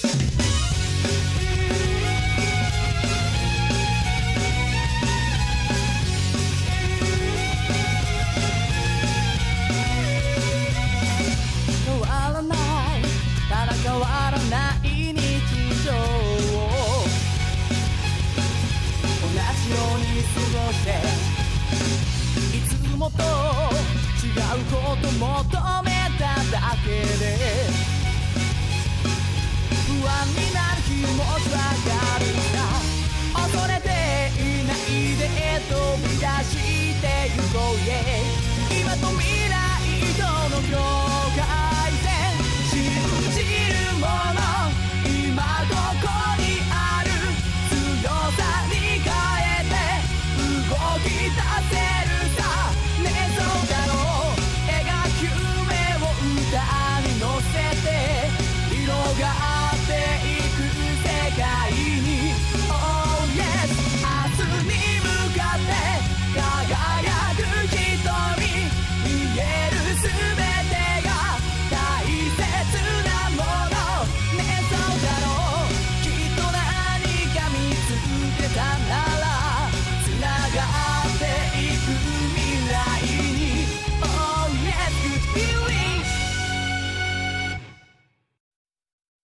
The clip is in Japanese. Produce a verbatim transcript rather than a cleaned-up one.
変わらないただ変わらない日常を同じように過ごしていつもと違うこと求めただけで不安になる気持ちは